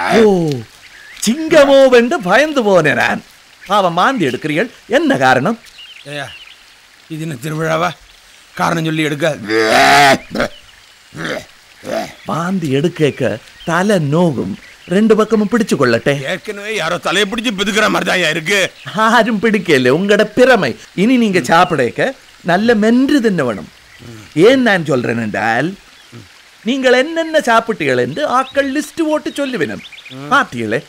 ஓ சிங்கமோ வென்று பயந்து போனேன் நான். பாவம் மாந்தி எடுக்கிறீர்கள், என்ன காரணம்? இது என்ன திருவிழாவா? காரணம் சொல்லி எடுக்க. மாந்தி எடுக்க தலை நோகும், ரெண்டு பக்கமும் பிடிச்சு கொள்ளட்டே. ஏற்கனவே யாரோ தலையை பிடிச்சு பிதுக்கிற மாதிரி தான் இருக்கு. யாரும் பிடிக்கல, உங்களோட திறமை. இனி நீங்க சாப்பிடக்க நல்ல மென்று தின்ன வேணும். ஏன் நான் சொல்றேன் என்றால், நீங்கள் என்னென்ன சாப்பிட்டீர்கள் என்று ஆக்கள் லிஸ்ட் போட்டு சொல்லுவேன். பார்த்தீங்களே?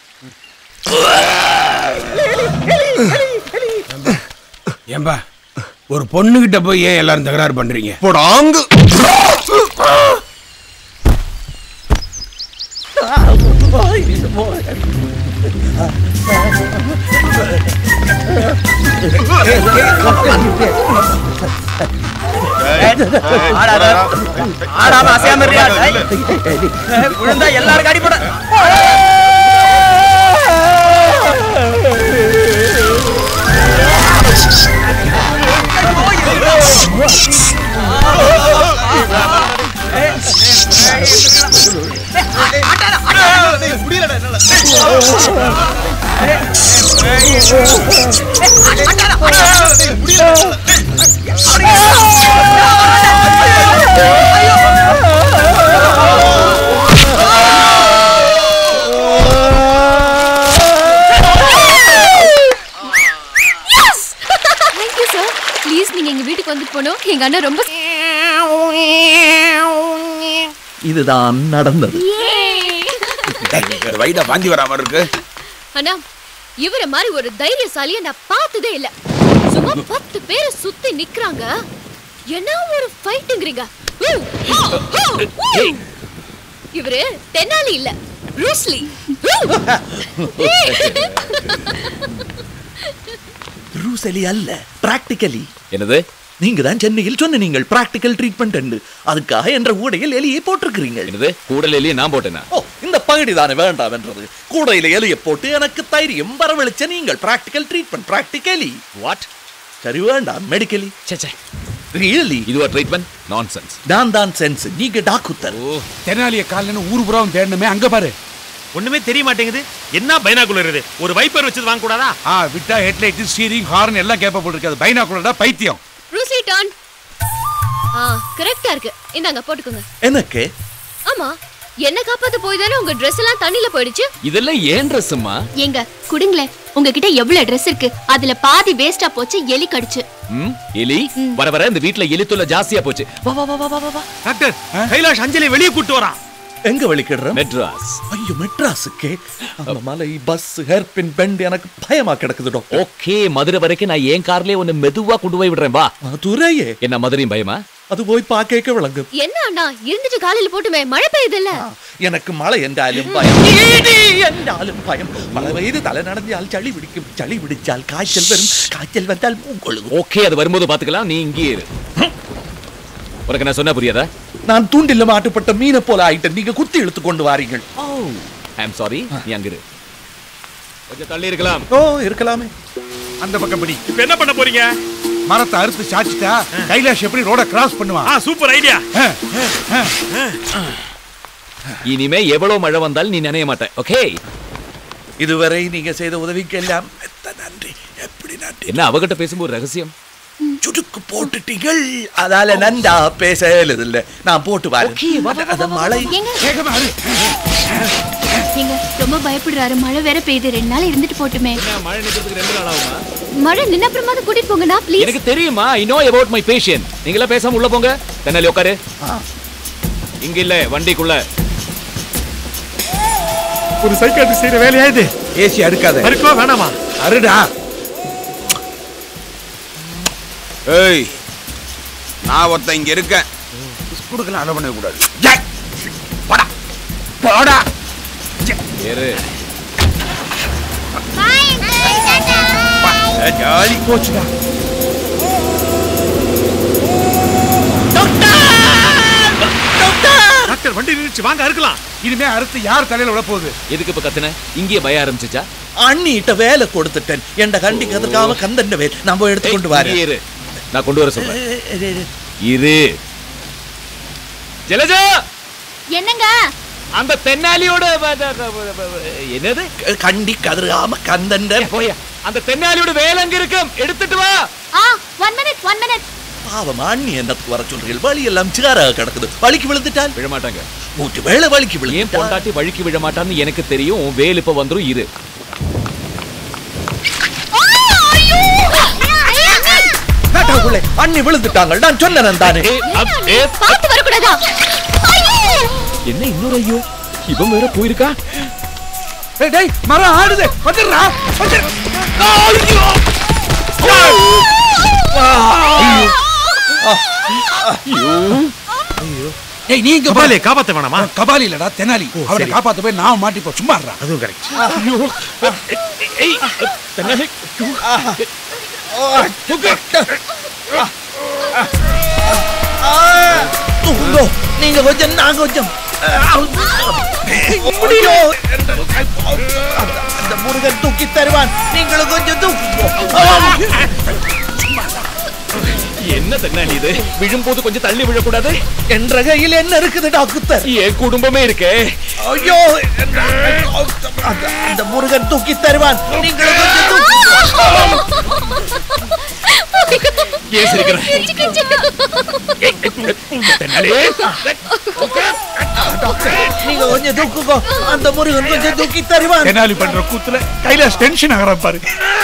ஏம்பா, ஒரு பொண்ணுகிட்ட போய் ஏன் எல்லாரும் தகராறு பண்றீங்க? போடாங்க. எல்லாரும் காடி போட. எங்க அண்ணா ரொம்ப இதுதான் நடந்தது. வைடா வாந்தி வராம இருக்கு. அண்ணா, இவர மாதிரி ஒரு தைரியசாலியை நான் பார்த்ததே இல்ல. சும்மா 10 பேரை சுத்தி நிக்கறாங்க, என்ன ஒரு ஃபைட்ங்கறீங்க. இவரு தெனாலி இல்ல, ப்ரூஸ்லி. ப்ரூஸ்லி அல்ல, பிராக்டிகலி. என்னது? நீங்க தான் சென்னையில் சொன்ன நீங்கள் பிராக்டிகல் ட்ரீட்மெண்ட் என்று, அதுக்காக என்ற கூடையில் எலியை போட்டிருக்கிறீங்க. என்னது? கூடையில் எலியை நான் போட்டேனா? ஓ, இந்த பகுதி தானே வேண்டாம் என்றது. கூடையில எலியை போட்டு எனக்கு தைரியம் வரவழைச்ச நீங்கள் பிராக்டிகல் ட்ரீட்மெண்ட். Practically what? சரி, வேண்டாம் மெடிக்கலி. சே ரியலி இதுவா ட்ரீட்மெண்ட்? நான்சென்ஸ். தான் சென்ஸ். நீங்க டாக்டர். ஓ, தெனாலிய கால்ல ஊர் புறாவும் தேடணுமே, அங்க பாரு. ஒண்ணுமே தெரிய மாட்டேங்குது. என்ன பைனாகுலர் இது? ஒரு வைப்பர் வச்சு வாங்க கூடாதா? விட்டா ஹெட்லைட், ஸ்டீரிங், ஹார்ன் எல்லாம் கேப்பபிள் இருக்காது. பைனாகுலர்டா பைத்தியம். Bruce Lee turn. கரெக்ட்டா இருக்கு. இந்தாங்க போட்டுக்கோங்க. எனக்கு? ஆமா, என்ன காப்பாத்த போய் தானே உங்க Dress எல்லாம் தண்ணில போயிடுச்சு. இதெல்லாம் ஏன் Dressமா? ஏங்க குடுங்களே, உங்ககிட்ட எவ்வளவு Dress இருக்கு, அதுல பாதி வேஸ்டா போச்சு, எலி கடிச்சு. எலி வர வர இந்த வீட்ல எலி தொல்லை ஜாஸ்தியா போச்சு. வா வா வா வா வா. டாக்டர், கைலாஷ் அஞ்சலி வெளிய கூட்டி வரான். எங்க வலிக்கிடுறோம்? மெட்ராஸ். ஐயோ, மெட்ராஸுக்கு அந்த மலை, பஸ், ஹேர்பின் பெண்ட் எனக்கு பயமா கிடக்குது டாக்டர். ஓகே, மதுரை வரைக்கும் நான் ஏன் கார்லயே உன்னை மெதுவா கொண்டு போய் விடுறேன். வா. மதுரையே? என்ன மதுரையும் பயமா? அது போய் பாக்க விளங்கு. என்ன அண்ணா, இருந்துட்டு காலையில போட்டுமே, மழை பெய்யுது இல்ல? எனக்கு மழை என்றாலும் பயம், இடி என்றாலும் பயம். மழை பெய்து தலை நடந்தால் சளி பிடிக்கும், சளி பிடிச்சால் காய்ச்சல் வரும், காய்ச்சல் வந்தால் மூக்கொழுகும். ஓகே, அது வரும்போது பாத்துக்கலாம். நீ இங்கே இரு. உனக்கு நான் சொன்னா புரியாதா? நான் தூண்டில மாட்டுப்பட்ட மீனை போல ஆயிட்டேன். நீங்க குத்தி இழுத்து கொண்டு வாரீங்கள். ஓ, ஐ அம் சாரி. நீ அங்க இரு. கொஞ்சம் தள்ளி இருக்கலாம். ஓ, இருக்கலாமே. அந்த பக்கம் படி. இப்போ என்ன பண்ண போறீங்க? மரத்தை அறுத்து சாச்சிட்டா கைலாஷ் எப்படி ரோட கிராஸ் பண்ணுவான்? Super idea. இனிமே எவ்வளவு மழை வந்தாலும் நீ நினைய மாட்ட. ஓகே, இதுவரை நீங்க செய்த உதவிக்கு எல்லாம் நன்றி. எப்படி நன்றி? என்ன அவகிட்ட பேசும்போது ரகசியம்? சுடுக்கு போட்டுட்டீங்கள், அதால நந்தா பேசல இல்ல. நான் போட்டு வரேன். மழை நீங்க ரொம்ப பயப்படுறாரு. மழை வேற பெய்யுது. 2 நாள் இருந்துட்டு போட்டுமே. மழை நிக்கிறதுக்கு 2 நாள் ஆகுமா? மழை நின்ன அப்புறமா கூட்டிட்டு போங்கண்ணா ப்ளீஸ். எனக்கு தெரியுமா, I know about my patient. நீங்களா பேசாம உள்ள போங்க. தெனாலி உட்காரு. இங்க இல்ல, வண்டிக்குள்ள. ஒரு சைக்காட்ரிஸ்ட் செய்யற வேலையா இது? ஏசி அடுக்காத. அறுக்கவா வேணாமா? அருடா. ஏய், நான் ஒருத்தன் இங்க இருக்கேன். குடுக்கலாம் அலோ பண்ண கூடாது. போடா போடா. ஏறு. ஜாலி கோச்சுடா. டாக்டர், வண்டி நிறுத்தி வாங்க அறுக்கலாம். இனிமே அறுத்து யார் தலையில விட போகுது? எதுக்கு இப்ப கத்துன? இங்கே பய ஆரம்பிச்சுச்சா? அண்ணிட்ட வேலை கொடுத்துட்டேன். என்ற கண்டி கதற்காம கந்தண்ட வேல் நான் போய் எடுத்து கொண்டு வரேன். இரு, நான் கொண்டு வர சொல்றேன். இரு. ஜலஜா, என்னங்க? அந்த தென்னாலியோட என்னது கண்டி கதிராம கந்தண்ட போயா அந்த தென்னாலியோட வேலை அங்க இருக்கும் எடுத்துட்டு வா 1 minute பாவம் அண்ணி என்ன வர சொல்றீர்கள் வழி எல்லாம் சிகாராக கிடக்குது வலிக்கு விழுந்துட்டால் விழ மாட்டாங்க மூச்சு வேளை வலிக்கு விழு ஏன் பொண்டாட்டி வழிக்கு விழ மாட்டான்னு எனக்கு தெரியும் உன் வேல் இப்ப வந்துரும் இரு அண்ணி விழுந்துட்டாங்க நான் சொன்னேன் தானே பாத்து வரக்கூடாதா என்ன இன்னொரு ஐயோ இவன் வேற போயிருக்கா டேய் மரம் ஆடுது வந்துடுறா வந்துடு ஏய் நீங்க கபாலி காப்பாத்த வேணாமா கபாலி இல்லடா தெனாலி அவனை காப்பாத்த போய் நான் மாட்டிப்போ சும்மா இருடா அதுவும் கரெக்ட் ஏய் தென்னாலி நீங்க கொஞ்சம் நான் கொஞ்சம் அந்த முருகன் தூக்கி தருவான் நீங்களும் கொஞ்சம் தூக்குங்க என்ன தென்னாலி இது விழும்போது கொஞ்சம் தள்ளி விழக்கூடாது என்ற கையில் என்ன இருக்குது டாக்டர் என் குடும்பமே இருக்கே ஐயோ அந்த முருகன் தூக்கி தருவான் நீங்களும் கொஞ்சம் ஏன் சிரிக்கிறேன் நீங்க கொஞ்சம் தூக்குங்க அந்த முருகன் கொஞ்சம் தூக்கி தருவான் தெனாலி பண்ற கூத்துல கைலாஷ் டென்ஷன் ஆகற பாரு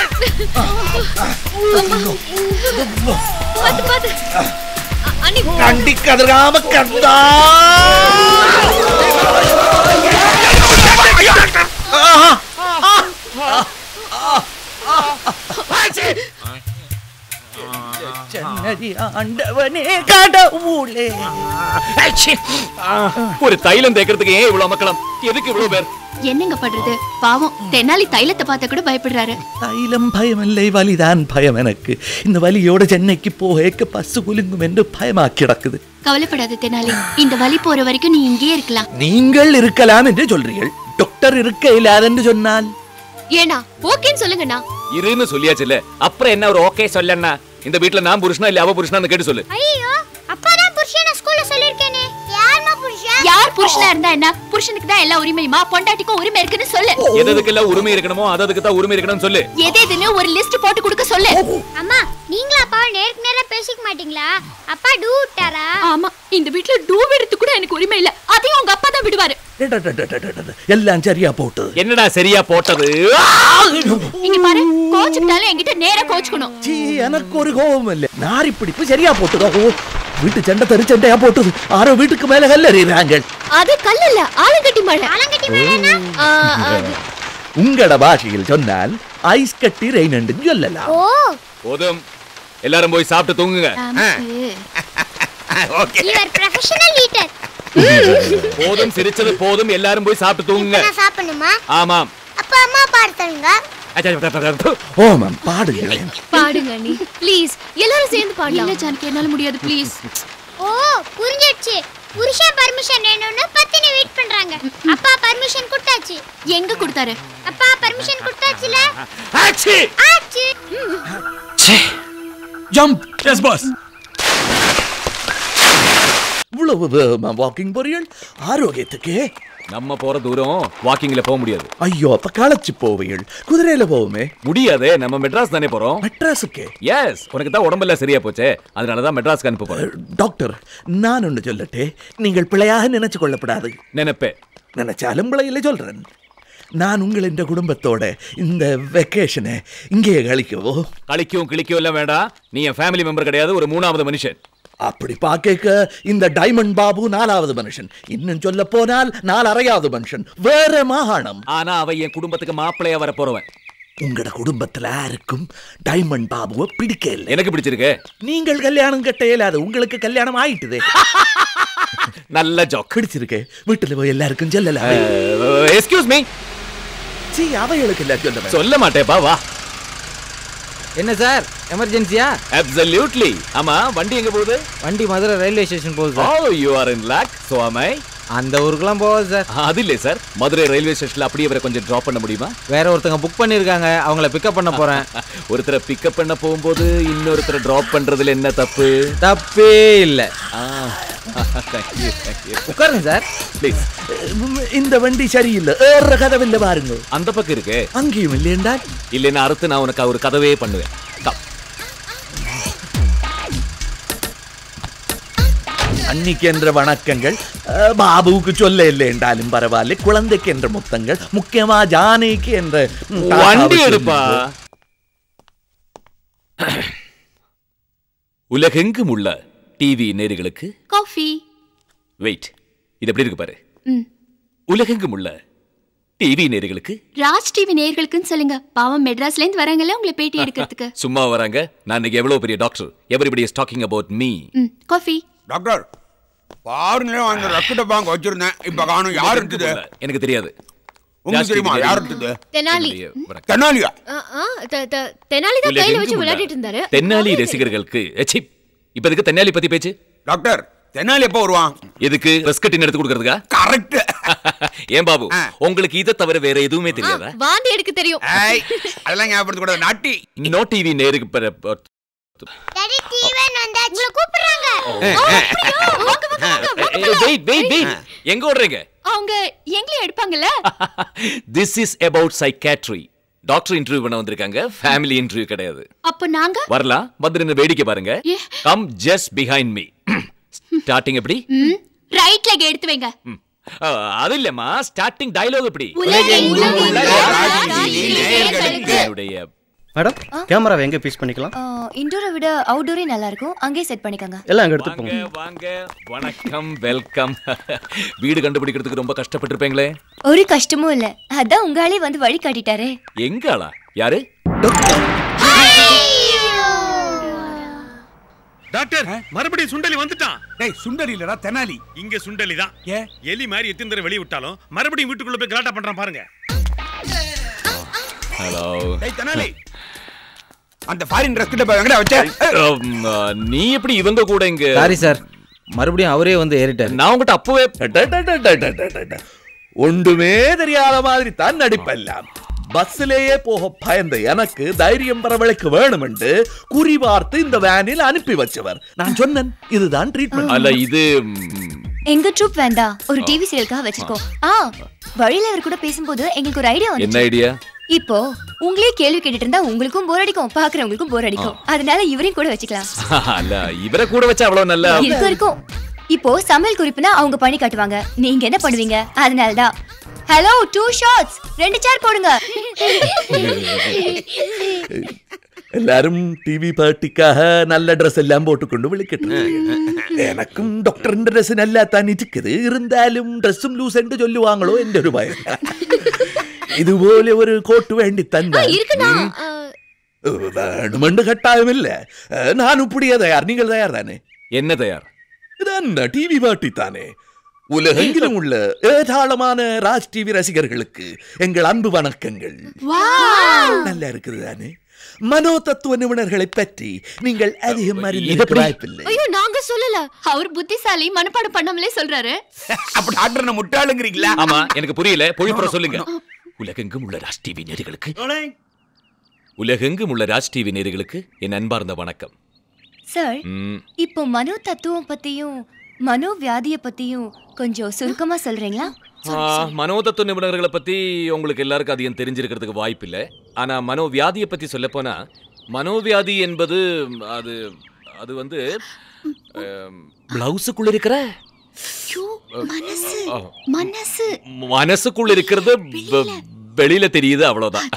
பாத்து அண்ணி கண்டி கதிராம கந்தா ஆண்டவனே கடவுளே ஒரு தைலம் தேக்கிறதுக்கு ஏன் இவ்வளவு மக்களம் எதுக்கு இவ்வளவு பேர் என்னங்க பண்றது பாவம் தெனாலி தைலத்தை பார்த்த கூட பயப்படுறாரு தைலம் பயம் இல்லை வலிதான் பயம் எனக்கு இந்த வலியோட சென்னைக்கு போக பஸ்ஸு குலுங்கும் என்று பயமா கிடக்குது கவலைப்படாத தெனாலி இந்த வலி போற வரைக்கும் நீ இங்கே இருக்கலாம் நீங்கள் இருக்கலாம் என்று சொல்றீர்கள் டாக்டர் இருக்க இல்லாதென்று சொன்னால் ஏனா ஓகேன்னு சொல்லுங்கண்ணா இருன்னு சொல்லியாச்சுல்ல அப்புறம் என்ன ஒரு ஓகே சொல்லண்ணா இந்த வீட்ல நான் புருஷனா இல்ல அவ புருஷனா கேட்டு சொல்லு ஐயோ அப்பா தான் புருஷனா ஸ்கூல்ல சொல்லிருக்கேனே யார்மா புருஷன் யார் புருஷனா இருந்தா என்ன புருஷனுக்கு தான் எல்லா உரிமையுமா பொண்டாட்டிக்கும் உரிமை இருக்குன்னு சொல்லு எதுக்கெல்லாம் உரிமை இருக்கணுமோ அதுக்கு தான் உரிமை இருக்கணும்னு சொல்லு எதுன்னு ஒரு லிஸ்ட் போட்டு கொடுக்க சொல்லு அம்மா நீங்களா அப்பா நேருக்கு நேரா பேசிக்க மாட்டீங்களா அப்பா டூ விட்டாரா ஆமா இந்த வீட்ல டூ விடுறது கூட எனக்கு உரிமை இல்ல அதையும் உங்க அப்பா தான் விடுவாரு எல்லாம் சரியா போட்டது என்னடா சரியா போட்டது இங்க பாரு கோச்சுட்டாலும் என்கிட்ட நேரா கோச்சுக்கணும் எனக்கு ஒரு கோபம் இல்ல நாரி பிடிப்பு சரியா போட்டதோ வீட்டு சண்டை தரிச்சண்டையா போட்டது ஆரோ வீட்டுக்கு மேல கல்லறிறாங்க அது கல்லல்ல ஆலங்கட்டி மழை ஆலங்கட்டி மேலனா உங்களோட பாஷையில் சொன்னால் ஐஸ் கட்டி ரெயின் சொல்லலாம் ஓ போதும் எல்லாரும் போய் சாப்பிட்டு தூங்குங்க okay you are professional eater போதும் சிரிச்சது போதும் எல்லாரும் போய் சாப்பிட்டு தூங்குங்க நான் சாப்பிடணுமா ஆமாம் அப்பா அம்மா பாடுங்க ஓமாம் பாடுங்க பாடுங்க நீ ப்ளீஸ் எல்லாரும் சேர்ந்து பாடலாம் இல்ல ஜானகி என்னால முடியாது ப்ளீஸ் ஓ புரிஞ்சிடுச்சு புருஷன் பர்மிஷன் வேணும்னு பத்தினி வெயிட் பண்றாங்க அப்பா பர்மிஷன் கொடுத்தாச்சு எங்க கொடுத்தாரு அப்பா பர்மிஷன் கொடுத்தாச்சுல ஆச்சி ஆச்சு ஜம்ப் எஸ் பாஸ் இவ்வளவு வாக்கிங் போறீர்கள் ஆரோக்கியத்துக்கு நம்ம போற தூரம் வாக்கிங்ல போக முடியாது ஐயோ அப்ப களைச்சு போவீர்கள் குதிரையில போவோமே முடியாது நம்ம மெட்ராஸ் தானே போறோம் மெட்ராஸுக்கு எஸ் உனக்கு தான் உடம்பெல்லாம் சரியா போச்சே அதனாலதான் மெட்ராஸ்க்கு அனுப்ப போறேன் டாக்டர் நான் ஒன்று சொல்லட்டே நீங்கள் பிழையாக நினைச்சு கொள்ளப்படாது நினைப்பேன் நினைச்சாலும் பிழையில சொல்றேன் நான் உங்கள் இந்த குடும்பத்தோட இந்த வெக்கேஷனை இங்கேயே கழிக்கவோ கழிக்கும் கிளிக்கும் எல்லாம் வேண்டாம் நீ என் ஃபேமிலி மெம்பர் கிடையாது ஒரு மூணாவது மனுஷன் அப்படி பார்க்க இந்த டைமண்ட் பாபு 4வது மனுஷன் இன்னும் சொல்ல போனால் 4 மனுஷன் வேற மாகாணம் ஆனா அவ என் குடும்பத்துக்கு மாப்பிள்ளையா வர போறவன் உங்களோட குடும்பத்துல யாருக்கும் டைமண்ட் பாபுவை பிடிக்க இல்லை எனக்கு பிடிச்சிருக்கு நீங்கள் கல்யாணம் கட்ட இயலாது உங்களுக்கு கல்யாணம் ஆயிட்டுதே நல்ல ஜோக் பிடிச்சிருக்கு வீட்டுல போய் எல்லாருக்கும் சொல்லலாம் எக்ஸ்கியூஸ் மீ சீ அவைகளுக்கு எல்லாம் சொல்ல மாட்டேப்பா வா என்ன சார் எமர்ஜென்சியா அப்சல்யூட்லி ஆமா வண்டி எங்க போகுது வண்டி மதுரை ரயில்வே ஸ்டேஷன் போகுது sir oh you are in luck so am I அந்த ஊருக்குலாம் போகாது சார் அது இல்லை சார் மதுரை ரயில்வே ஸ்டேஷன்ல அப்படியே வர கொஞ்சம் டிராப் பண்ண முடியுமா வேற ஒருத்தங்க புக் பண்ணிருக்காங்க அவங்கள பிக்கப் பண்ண போறேன் ஒருத்தரை பிக்கப் பண்ண போகும்போது இன்னொருத்தரை டிராப் பண்றதுல என்ன தப்பு தப்பே இல்ல உட்காருங்க சார் ப்ளீஸ். இந்த வண்டி சரியில்லை, ஏற கதவில்லை பாருங்க. அந்த பக்கம் இருக்கு. அங்கேயும் இல்லையண்டா? இல்லைன்னா அறுத்து நான் உனக்கு ஒரு கதவே பண்ணுவேன். அன்னிக்கு என்ற வணக்கங்கள், பாபுவுக்கு சொல்ல இல்லை என்றாலும் பரவாயில்ல, குழந்தைக்கு என்ற முத்தங்கள், முக்கியமா ஜானைக்கு என்ற வண்டி எடுப்பா. உலகெங்கும் உள்ள டிவி நேயர்களுக்கு காஃபி. வெயிட், இது எப்படி இருக்கு பாரு. உலகெங்கும் உள்ள டிவி நேயர்களுக்கு, ராஜ் டிவி நேயர்களுக்குன்னு சொல்லுங்க. பாவம் மெட்ராஸ்ல இருந்து வராங்கல்ல உங்களை பேட்டி எடுக்கிறதுக்கு. சும்மா வராங்க. நான் இன்னைக்கு எவ்வளவு பெரிய doctor. Everybody is talking about me. Coffee. Doctor பாருங்களே, அந்த ரக்கெட்ட பாங்க வச்சிருந்தேன், இப்ப காணும். யார் இருக்குது? எனக்கு தெரியாது. உங்களுக்கு தெரியுமா யார் இருக்குது? தெனாலி. தெனாலியா? தெனாலி தான் கையில வச்சு விளையாடிட்டு இருந்தாரு. தென்னாலி ரசிகர்களுக்கு இப்ப எதுக்கு தென்னாலி பத்தி பேச்சு? டாக்டர் தெனாலி எப்ப வருவான்? எதுக்கு? ரெஸ்கட்டின் எடுத்து கொடுக்கறதுக்கா? கரெக்ட். ஏன் பாபு, உங்களுக்கு இதை தவிர வேற எதுவுமே தெரியாதா? வாந்தி எடுக்க தெரியும். அதெல்லாம் ஞாபகப்படுத்த கூடாது. நாட்டி நோ டிவி நேருக்கு டாடி டிவன் வந்தாச்சு. உங்களை கூப்பிடுறாங்க. எங்க ஓடுறீங்க? அவங்க எங்களே எடுப்பாங்கல்ல. This is about psychiatry. Doctor interview பண்ண வந்திருக்காங்க, ஃபேமிலி இன்டர்வியூ கிடையாது. அப்ப நாங்க வரலாம், வந்து நின்னு வேடிக்கை பாருங்க. Come just behind me. Starting எப்படி? ரைட் லெக் எடுத்து வைங்க. அது இல்லம்மா, ஸ்டார்டிங் டயலாக் எப்படி? மேடம், கேமராவை எங்க ஃபிக்ஸ் பண்ணிக்கலாம்? இன்டோரை விட அவுட்டோரே நல்லா இருக்கும், அங்கேயே செட் பண்ணிக்கோங்க. எல்லாம் அங்க எடுத்து போங்க. வாங்க, வணக்கம், வெல்கம். வீடு கண்டுபிடிக்கிறதுக்கு ரொம்ப கஷ்டப்பட்டிருப்பீங்களே? ஒரு கஷ்டமும் இல்ல, அதான் உங்களே வந்து வழி காட்டிட்டாரே. எங்க ஆளா? யாரு? டாக்டர், மறுபடியும் சுண்டலி வந்துட்டான். டேய், சுண்டலி இல்லடா, தெனாலி. இங்க சுண்டலி தான். எலி மாதிரி எத்தனை தடவை வெளிய விட்டாலும் மறுபடியும் வீட்டுக்குள்ள போய் கலாட்டா பண்றான் பாருங்க. ஹலோ. டேய் தெனாலி, அந்த ஃபாரின் ரக்கெட்ட பாங்க எங்கடா வச்ச? நீ எப்படி இவங்க கூட இங்க? சாரி சார், மறுபடியும் அவரே வந்து ஏறிட்டார். நான் உங்ககிட்ட அப்பவே ஒன்றுமே தெரியாத மாதிரி தான் நடிப்பெல்லாம். பஸ்ஸிலேயே போக பயந்த எனக்கு தைரியம் வரவழைக்க வேணும் என்று குறிபார்த்து இந்த வேனில் அனுப்பி வச்சவர். நான் சொன்னேன், இதுதான் ட்ரீட்மெண்ட். அல்ல, இது எங்க ட்ரூப் வேண்டாம், ஒரு டிவி சீரியலுக்காக வச்சிருக்கோம். வழியில அவர் கூட பேசும்போது எங்களுக்கு ஒரு ஐடியா வந்து. என்ன ஐடியா? இப்போ உங்களே கேள்வி கேட்டுட்டு இருந்தா உங்களுக்கும் போர் அடிக்கும், பாக்குறவங்களுக்கும் போர் அடிக்கும். அதனால இவரையும் கூட வச்சுக்கலாம். அல்ல, இவரை கூட வச்சா அவ்வளவு நல்லா இருக்கும். இப்போ சமையல் குறிப்புனா அவங்க பண்ணி காட்டுவாங்க, நீங்க என்ன பண்ணுவீங்க? அதனாலதான் ஹலோ 2 ஷாட்ஸ் 2 சேர் போடுங்க. எல்லாரும் டிவி பார்ட்டிக்காக நல்ல ட்ரெஸ் எல்லாம் போட்டுக்கொண்டு விളിക്കട്ടെ. எனக்கும் டாக்டറിന്റെ ட்ரெஸ் நல்லா தான் இருக்குது, இருந்தாலும் ட்ரெஸ்ஸும் லூஸ் என்று சொல்லுவாங்களோ என்ற ஒரு பயம். இதுപോലെ ஒரு கோட் வேண்டி தந்தா வேணுமென்று கட்டாயமில்ல. நான் இப்படியே தயார், நீங்கள் தயார் தானே? என்ன தயார்? இதான் டிவி பார்ட்டி தானே. உலகெங்கிலும் உள்ள ஏராளமான ராஜ் டிவி ரசிகர்களுக்கு எங்கள் அன்பு வணக்கங்கள். நல்லா இருக்குது தானே? மனோ தத்துவ நிபுணர்களை பற்றி நீங்கள் அதிகம் அறிந்திருக்க வாய்ப்பில்லை. ஐயோ, நாங்க சொல்லல, அவர் புத்திசாலி, மனப்பாடம் பண்ணாமலே சொல்றாரு. அப்ப டாக்டர் முட்டாளுங்கிறீங்களா? ஆமா, எனக்கு புரியல, பொழிப்புற சொல்லுங்க. உலகெங்கும் உள்ள ராஜ் டிவி நேயர்களுக்கு, உலகெங்கும் உள்ள ராஜ் டிவி நேயர்களுக்கு என் அன்பார்ந்த வணக்கம். சார், இப்போ மனோ தத்துவம் பத்தியும் மனோவியாதிய பத்தியும் கொஞ்சம் சுருக்கமா சொல்றீங்களா? மனோதத்துவ நிபுணர்களை பத்தி உங்களுக்கு எல்லாருக்கும் அதிகம் தெரிஞ்சிருக்கிறதுக்கு வாய்ப்பு இல்லை. ஆனா மனோவியாதியை பத்தி சொல்ல போனா, மனோவியாதி என்பது அது அது வந்து பிளவுஸுக்குள்ள இருக்கிற மனசுக்குள்ள இருக்கிறது வெளியில தெரியுது, அவ்வளவுதான்.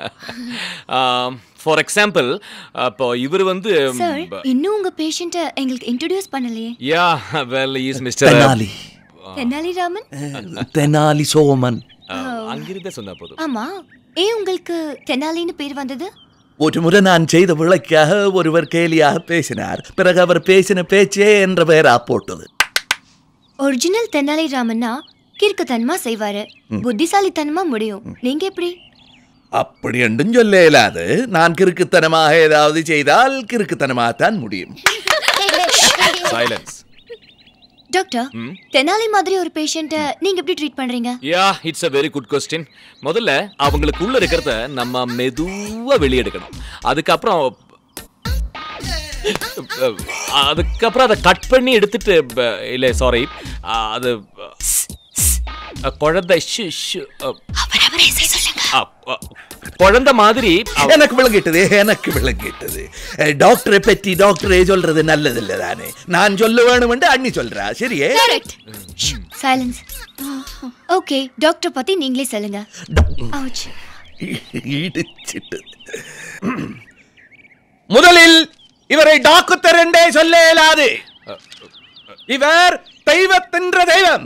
ஃபார் எக்ஸாம்பிள், அப்போ இவர் வந்து இன்னும் உங்க பேஷண்ட்ட எங்களுக்கு இன்ட்ரோ듀ஸ் பண்ணலையே. Yeah, well, is mister Tenali. Tenali Raman, Tenali Soman. அங்கிருந்தே சொன்னா போதும். ஆமா, ஏன் உங்களுக்கு தெனாலின்னு பேர் வந்தது? ஒரு முறை நான் செய்த விளக்காக ஒருவர் கேலியாக பேசினார். பிறகு அவர் பேசின பேச்சே என்ற பெயரா போட்டது. ஒரிஜினல் தெனாலி ராமன்னா கிறுக்குத்தனமா செய்வாரு, புத்திசாலித்தனமா முடியும். நீங்க எப்படி? அப்படி என்றும் சொல்ல இயலாது. நான் கிறுக்குத்தனமாக ஏதாவது செய்தால் கிறுக்குத்தனமாகத்தான் முடியும். சைலன்ஸ். டாக்டர், தெனாலி மாதிரி ஒரு பேஷண்ட்ட நீங்க எப்படி ட்ரீட் பண்றீங்க? Yeah, it's a very good question. முதல்ல அவங்களுக்குள்ள இருக்கிறத நம்ம மெதுவா வெளியெடுக்கணும். அதுக்கப்புறம் அதுக்கப்புறம் அதை கட் பண்ணி எடுத்துட்டு இல்லை சாரி அது குழந்தை குழந்தை மாதிரி எனக்கு விளங்கிட்டது டாக்டரை பற்றி டாக்டரே சொல்றது நல்லது இல்ல தானே நான் சொல்ல வேணும் அண்ணி சொல்றா சரியே சைலன்ஸ் ஓகே டாக்டர் பத்தி நீங்களே சொல்லுங்க முதலில் இவரை டாக்டர் என்றே சொல்ல இயலாது இவர் தெய்வத்தின்ற தெய்வம்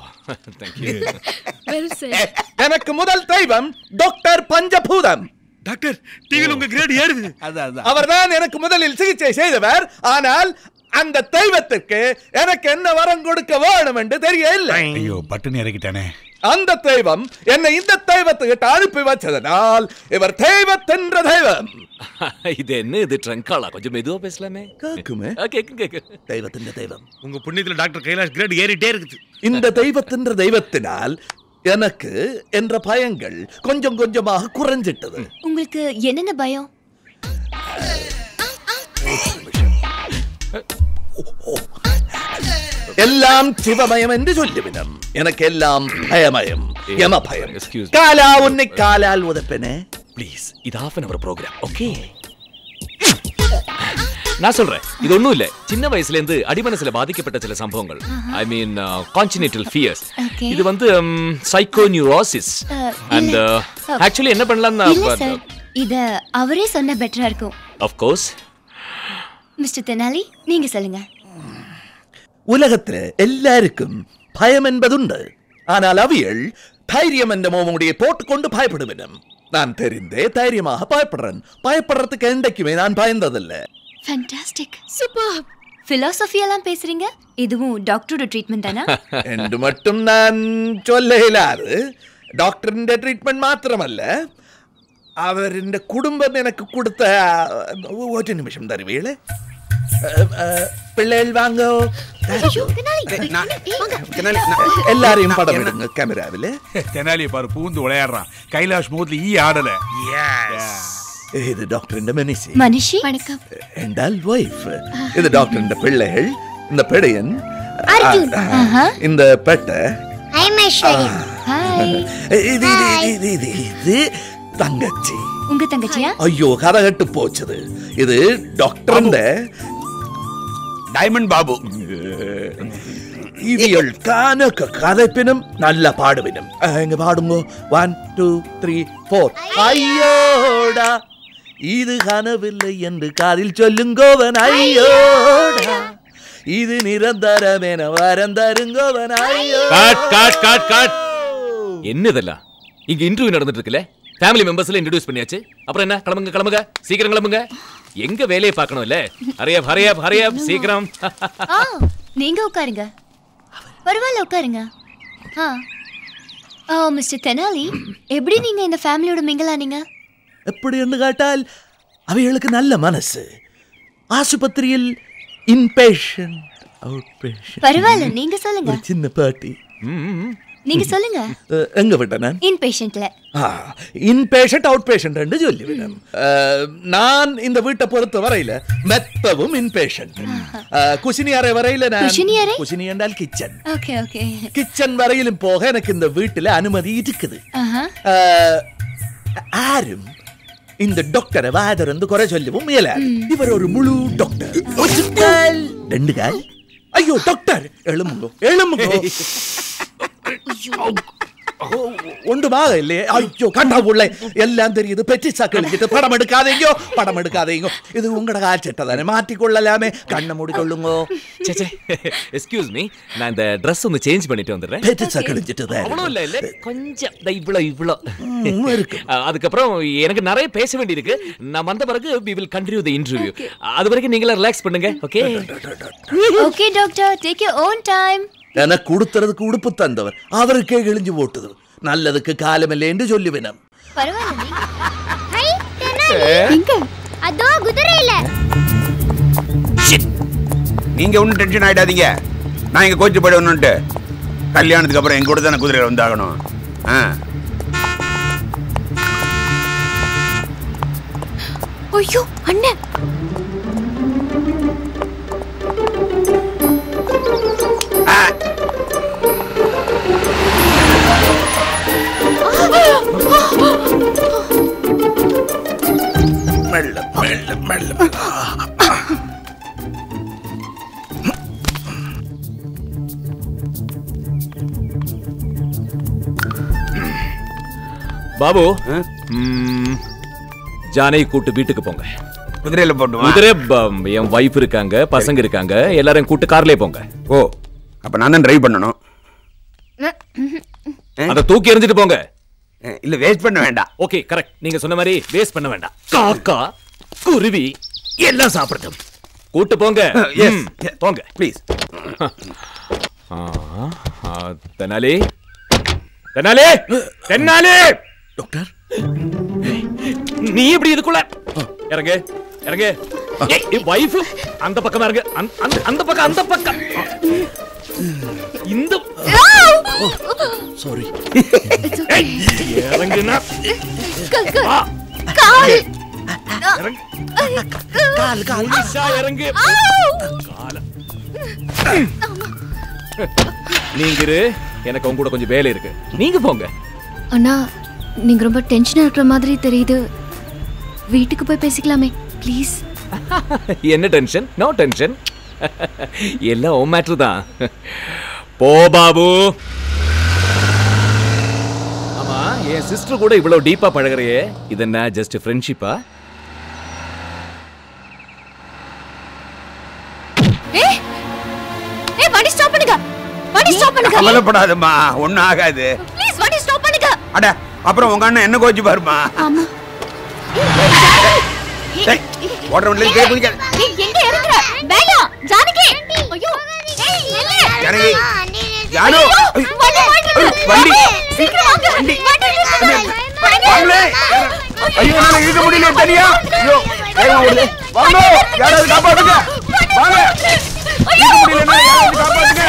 எனக்கு முதல் தெய்வம் டாக்டர் பஞ்சபூதம் டாக்டர் டிவியில் உங்க கிரேட் ஏறுது அவர்தான் எனக்கு முதலில் சிகிச்சை செய்தவர் ஆனால் அந்த தெய்வத்திற்கு எனக்கு என்ன வரம் கொடுக்க வேணும் என்று தெரியல ஐயோ பட்டுன்னு இறக்கிட்டானே அந்த தெய்வம் என்னை இந்த தெய்வத்துக்கிட்ட அனுப்பி வச்சதனால் இவர் தெய்வத்தின்ற தெய்வம் இது என்ன இது ட்ரங்காலா கொஞ்சம் மெதுவா பேசலாமே கேக்குமே கேக்கு தெய்வத்தின்ற தெய்வம் உங்க புண்ணியத்துல டாக்டர் கைலாஷ் கிரேட் ஏறிட்டே இருக்குது இந்த தெய்வத்தின்ற தெய்வத்தினால் எனக்கு என்ற பயங்கள் கொஞ்சம் கொஞ்சமாக குறைஞ்சிட்டது உங்களுக்கு என்னென்ன பயம் எல்லாம் சிவமயம் என்று சொல்லிவிடும் எனக்கு எல்லாம் பயமயம் யம பயம் காலா உன்னை காலால் உதப்பனே ப்ளீஸ் இது half an hour programme okay நான் சொல்றேன் இது ஒண்ணும் இல்ல சின்ன வயசுல இருந்து அடிமனசுல பாதிக்கப்பட்ட சில சம்பவங்கள் ஐ மீன் கான்ஜெனிட்டல் ஃபியர்ஸ் இது வந்து சைக்கோநியூரோசிஸ் அண்ட் ஆக்சுவலி என்ன பண்ணலாம்னா இத அவரே சொன்ன பெட்டரா இருக்கும் ஆஃப் கோர்ஸ் மிஸ்டர் தெனாலி நீங்க சொல்லுங்க உலகத்துல எல்லாருக்கும் பயம் என்பதுண்டு ஆனால் அவியல் தைரியம் என்ற மோமுடியை போட்டுக்கொண்டு பயப்படுவிடும் நான் தெரிந்தே தைரியமாக பயப்படுறதுக்கு என்றைக்குமே நான் பயந்ததில்லை ஃபேண்டாஸ்டிக் சூப்பர் philosophy எல்லாம் பேசுறீங்க இதுவும் டாக்டரோட ட்ரீட்மென்ட் தானா என்று மட்டும் நான் சொல்ல இயலாது டாக்டரின் ட்ரீட்மென்ட் மாத்திரமல்ல அவரின் குடும்பம் எனக்கு கொடுத்த ஒரு நிமிஷம் தருவீங்களே பிள்ளைகள் வாங்க எல்லாரையும் படம் எடுங்க கேமராவில் தெனாலி பாரு பூந்து விளையாடுறான் கைலாஷ் மூத்ல ஈ ஆடல இது டாக்டர் மனிஷி வணக்கம் என்றால் வைஃப் இது டாக்டர் பிள்ளைகள் இந்த பெடையன் இந்த பெட்டை இது தங்கச்சி உங்க தங்கச்சியா ஐயோ கதை கட்டு போச்சது இது டாக்டர் டைமண்ட் பாபு இவியல் கணக்கு கதைப்பினும் நல்ல பாடுவினும் எங்க பாடுங்க 1 2 3 4 ஐயோடா இது கனவில்லை என்று காதில் சொல்லுங்கோவன் ஐயோடா இது நிரந்தரமென வரம் தருங்கோவன் ஐயோ என்னதெல்லாம் இங்க இன்டர்வியூ நடந்துட்டு இருக்குல்ல ஃபேமிலி மெம்பர்ஸ்ல இன்ட்ரோ듀ce பண்ணியாச்சு அப்புறம் என்ன கிளம்புங்க சீக்கிரம் கிளம்புங்க எங்க வேலையை பார்க்கணும் இல்ல ஹரியா சீக்கிரம் நீங்க உட்காருங்க பரவாயில்ல உட்காருங்க மிஸ்டர் தெனாலி எப்படி நீங்க இந்த ஃபேமிலியோட மிங்கலானீங்க எப்படி என்று கேட்டால் அவைகளுக்கு நல்ல மனசு ஆசுபத்திரியில் இன்பேஷன் அவுட்பேஷன் பரவாயில்ல நீங்க சொல்லுங்க சின்ன பாட்டி நீங்க சொல்லுங்க எங்க விட்ட நான் இன்பேஷன்ட்ல இன்பேஷன்ட் அவுட் பேஷன்ட் என்று சொல்லிவிடும் நான் இந்த வீட்டை பொறுத்த வரையில மெத்தவும் இன்பேஷன்ட் குசினி அறை வரையில நான் குசினி என்றால் கிச்சன் ஓகே ஓகே கிச்சன் வரையிலும் போக எனக்கு இந்த வீட்டுல அனுமதி இருக்குது யாரும் இந்த டாக்டரை வாதரந்து குறை சொல்லவும் இயலாது இவர் ஒரு முழு டாக்டர் ரெண்டு கால் ஐயோ டாக்டர் எழுமுங்க ஒன்றுமாக இல்லையே ஐயோ கண்டா உள்ள எல்லாம் தெரியுது பெட்டிசா கழிஞ்சிட்டு படம் எடுக்காதீங்க இது உங்களோட காய்ச்சட்ட தானே மாற்றிக்கொள்ளலாமே கண்ணை மூடிக்கொள்ளுங்க எக்ஸ்கியூஸ் மீ நான் இந்த ட்ரெஸ் ஒன்று சேஞ்ச் பண்ணிட்டு வந்துடுறேன் பெட்டிசா கழிஞ்சிட்டு அவ்வளோ இல்லை கொஞ்சம் இவ்வளோ இருக்கு அதுக்கப்புறம் எனக்கு நிறைய பேச வேண்டியிருக்கு நான் வந்த பிறகு we will continue the interview அது வரைக்கும் நீங்களே ரிலாக்ஸ் பண்ணுங்க okay okay doctor take your own time எனக்கு கொடுத்துறதுக்கு உடுப்பு தந்தவர் அவருக்கே கிழிஞ்சு போட்டுது நல்லதுக்கு காலமில்லை என்று சொல்லுவேன் நீங்க ஒன்னும் டென்ஷன் ஆயிடாதீங்க நான் இங்க கோச்சு போயிடணும்ட்டு கல்யாணத்துக்கு அப்புறம் எங்க கூட தானே குதிரை வந்தாகணும் ஐயோ அண்ணன் பாபு ஜானை கூட்டு வீட்டுக்கு போங்க. குதிரையில போட்டுமா? குதிரை என் வைஃப் இருக்காங்க, பசங்க இருக்காங்க, எல்லாரும் கூட்டு கார்லயே போங்க. ஓ, அப்ப நான் தான் டிரைவ் பண்ணணும். அத தூக்கி எறிஞ்சிட்டு போங்க. இல்ல வேஸ்ட் பண்ண வேண்டாம். ஓகே கரெக்ட், நீங்க சொன்ன மாதிரி வேஸ்ட் பண்ண வேண்டாம். காக்கா குருவி எல்லாம் சாப்பிடட்டும். கூட்டு போங்க. போங்க ப்ளீஸ். தெனாலி தெனாலி தெனாலி டாக்டர் நீ எப்படி இதுக்குள்ள இறங்கு இறங்கு. வைஃப் அந்த பக்கமா இருக்கு. அந்த பக்கம் அந்த பக்கம். இந்த சாரி இறங்குனா கால் கால் கால் இறங்கு. நீங்க இரு, எனக்கு உங்க கூட கொஞ்சம் வேலை இருக்கு. நீங்க போங்க. அண்ணா நீங்க ரொம்ப டென்ஷனா இருக்கிற மாதிரி தெரியுது. வீட்டுக்கு போய் பேசிக்கலாமே ப்ளீஸ். என்ன டென்ஷன்? No tension. எல்லாம் ஓ மேட்ரு தான். போ பாபு. ஆமா, என் சிஸ்டர் கூட இவ்வளவு டீப்பா பழகுறியே, இது என்ன ஜஸ்ட் ஃப்ரெண்ட்ஷிப்பா? வண்டி ஸ்டாப் பண்ணுங்க. வண்டி ஸ்டாப் பண்ணுங்க. கவலைப்படாதம்மா, ஒண்ணும் ஆகாது. ப்ளீஸ் வண்டி ஸ்டாப் பண்ணுங்க. அட, அப்புறம் உங்க அண்ணன் என்ன கோச்சு பாருமா. ஆமா. ஓட்டர் வண்டில கே குதிக்க. எங்க இறங்குற? வேணாம் ஜானகி. ஐயோ. ஏய் இல்ல. ஜானகி. ஜானு. வண்டி. சீக்கிரம் வாங்க. வண்டி. வாங்களே. ஐயோ நான் இழுக்க முடியல தனியா. ஐயோ. வேகமா ஓடுது. வாங்க. யாராவது காப்பாத்துங்க. வாங்க. இழுக்க முடியலன்னா யாராவது காப்பாத்துங்க.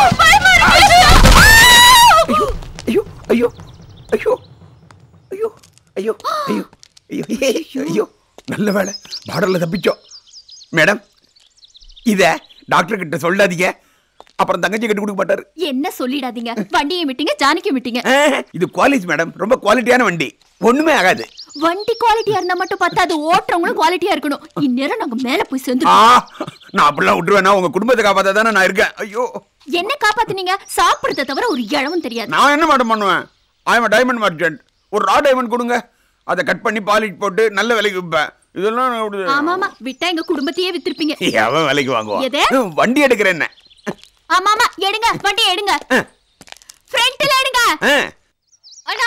ஐயோ ஐயோ ஐயோ ஐயோ ஐயோ ஐயோ ஐயோ ஐயோ. நல்ல வேலை பார்டர்ல தப்பிச்சோம். மேடம், இத டாக்டர் கிட்ட சொல்லாதீங்க, அப்புறம் தங்கச்சி கிட்ட கொடுக்க மாட்டாரு. என்ன சொல்லிடாதீங்க. வண்டியை விட்டீங்க, ஜானகி விட்டீங்க. இது குவாலிட்டி மேடம், ரொம்ப குவாலிட்டியான வண்டி, ஒண்ணுமே ஆகாது. வண்டி குவாலிட்டியா இருந்தா மட்டும் பத்தாது, ஓட்டுறவங்களும் குவாலிட்டியா இருக்கணும். இந்நேரம் நாங்க மேல போய் சேர்ந்துட்டோம். நான் அப்படிலாம் விட்டுருவேன். உங்க குடும்பத்தை காப்பாத்த தானே நான் இருக்கேன். ஐயோ, என்ன காப்பாத்துனீங்க? சாப்பிடுறத தவிர ஒரு இழவும் தெரியாது. நான் என்ன மேடம் பண்ணுவேன்? I am diamond merchant. ஒரு ரா டைமண்ட் கொடுங்க, அதை கட் பண்ணி பாலிஷ் போட்டு நல்ல விலைக்கு விற்பேன். இதெல்லாம் ஆமா ஆமா, விட்டா எங்க குடும்பத்தையே வித்திருப்பீங்க. எவன் விலைக்கு வாங்குவான்? வண்டி எடுக்கிறேன் என்ன? ஆமா ஆமா, எடுங்க வண்டி எடுங்க. ஃப்ரண்ட்ல எடுங்க. அண்ணா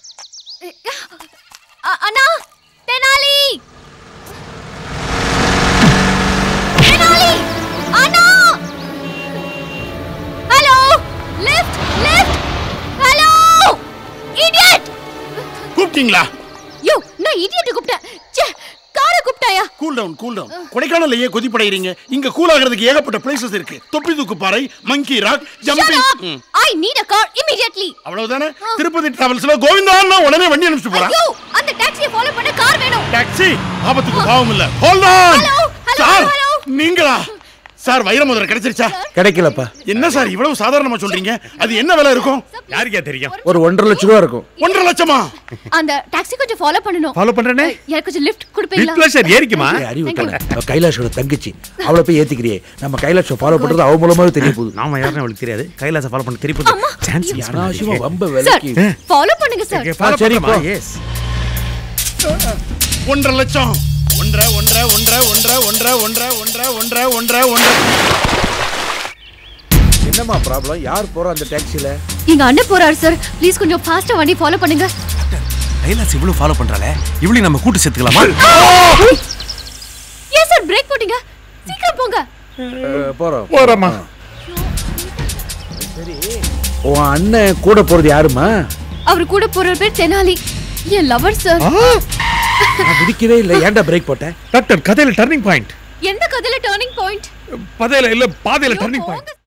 அண்ணா. தெனாலி தெனாலி அண்ணா. Hello, left left. Hello idiot. கூப்பிட்டீங்களா? யோ, நான் இடியட் கூப்பிட்டேன். ச்சே, காரை கூப்பிட்டாயா? Cool down cool down. கொடைக்கானல்ல ஏன் கொதிப்படைறீங்க? இங்க கூல் ஆகிறதுக்கு ஏகப்பட்ட பிளேசஸ் இருக்கு. தொப்பி தூக்கு பாறை, monkey rock, jumping. I need a car immediately. அவ்வளவுதானே? திருப்பதி டிராவல்ஸ்ல கோவிந்தான்னா உடனே வண்டி அனுப்பிச்சு போறான். ஐயோ, அந்த டாக்ஸியை ஃபாலோ பண்ண கார் வேணும். டாக்ஸி ஆபத்துக்கு பாவம் இல்ல. Hold on. சார், நீங்களா? சார், வைரமுதல் கிடைச்சிருச்சா? கிடைக்கலப்பா. என்ன சார் இவ்வளவு சாதாரணமா சொல்றீங்க? அது என்ன விலை இருக்கும்? யாருக்கே தெரியும்? ஒரு 1.5 லட்சம் ரூபா இருக்கும். 1.5 லட்சமா? அந்த டாக்ஸி கொஞ்சம் ஃபாலோ பண்ணனும். ஃபாலோ பண்றேனே. எனக்கு கொஞ்சம் லிஃப்ட் கொடுப்பீங்களா? With pleasure. ஏறிக்குமா? அறிவு தர. கைலாஷோட தங்கச்சி அவளை போய் ஏத்திக்கிறியே. நம்ம கைலாஷை ஃபாலோ பண்றது அவ மூலமாவே தெரிய போகுது. நாம யாருன்னு அவளுக்கு தெரியாது. கைலாச ஃபாலோ பண்ண தெரிய போகுது. சான்ஸ் அனாவசியமா வம்ப சார், வேலைக்கு. ஃபாலோ பண்ணுங்க சார். சரி போ. எஸ். 1.5 லட்சம். 1.5. என்னமா ப்ராப்ளம்? யார் போறா அந்த டாக்ஸில? எங்க அண்ணன் போறாரு சார். ப்ளீஸ் கொஞ்சம் ஃபாஸ்டா வண்டி ஃபாலோ பண்ணுங்க. கைலாஸ் இவ்வளவு ஃபாலோ பண்றாளே, இவ்வளவு நம்ம கூட்டு சேர்த்துக்கலாமா? ஏன் சார் பிரேக் போட்டீங்க? சீக்கிரம் போங்க. போறோம். போறோமா? சரி, உன் அண்ணன் கூட போறது யாருமா? அவர் கூட போற பேர் தெனாலி, என் லவர் சார். நான் பிடிக்கவே இல்லை. ஏன்டா பிரேக் போட்ட? டாக்டர், கதையில டர்னிங் பாயிண்ட். எந்த கதையில டர்னிங் பாயிண்ட்? பாதையில டர்னிங் பாயிண்ட்.